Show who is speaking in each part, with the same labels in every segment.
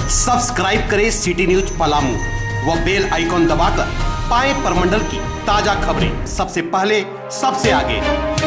Speaker 1: Subscribe करें city news Palamu व bell icon दबाकर पाएं परमंडल की ताजा खबरें सबसे पहले सबसे आगे।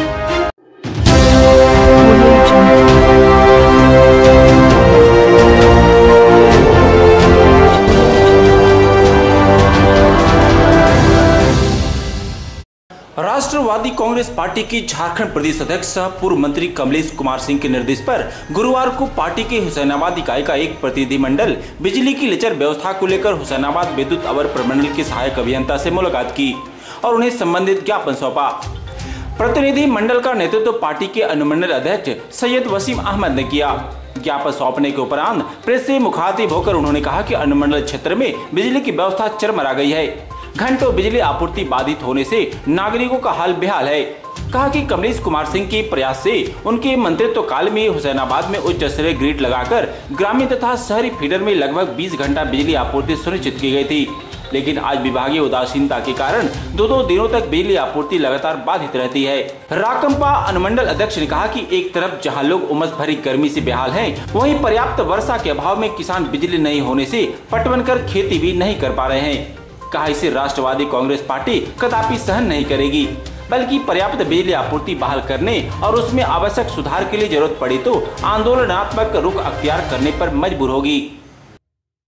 Speaker 2: राष्ट्रवादी कांग्रेस पार्टी की झारखंड प्रदेश अध्यक्ष पूर्व मंत्री कमलेश कुमार सिंह के निर्देश पर गुरुवार को पार्टी के हुसैनाबाद इकाई का एक प्रतिनिधिमंडल बिजली की लचर व्यवस्था को लेकर हुसैनाबाद विद्युत अवर प्रमंडल के सहायक अभियंता से मुलाकात की और उन्हें संबंधित ज्ञापन सौंपा। प्रतिनिधि मंडल का नेतृत्व पार्टी के अनुमंडल अध्यक्ष सैयद वसीम अहमद ने किया। ज्ञापन सौंपने के उपरांत प्रेस से मुखातिब होकर उन्होंने कहा कि अनुमंडल क्षेत्र में बिजली की व्यवस्था चरमरा गई है। घंटों बिजली आपूर्ति बाधित होने से नागरिकों का हाल बेहाल है। कहा कि कमलेश कुमार सिंह के प्रयास से उनके मंत्रित्व काल में हुसैनाबाद में उच्च स्तरीय ग्रिड लगाकर ग्रामीण तथा शहरी फीडर में लगभग 20 घंटा बिजली आपूर्ति सुनिश्चित की गई थी, लेकिन आज विभागीय उदासीनता के कारण दो दिनों तक बिजली आपूर्ति लगातार बाधित रहती है। राकंपा अनुमंडल अध्यक्ष ने कहा कि एक तरफ जहां लोग उमस भरी गर्मी से बेहाल हैं, वहीं पर्याप्त वर्षा के अभाव में किसान बिजली नहीं होने से पटवन कर खेती भी नहीं कर पा रहे हैं। कहा इसे राष्ट्रवादी कांग्रेस पार्टी कदापि सहन नहीं करेगी, बल्कि पर्याप्त बिजली आपूर्ति बहाल करने और उसमें आवश्यक सुधार के लिए जरूरत पड़ी तो आंदोलनात्मक रुख अख्तियार करने पर मजबूर होगी।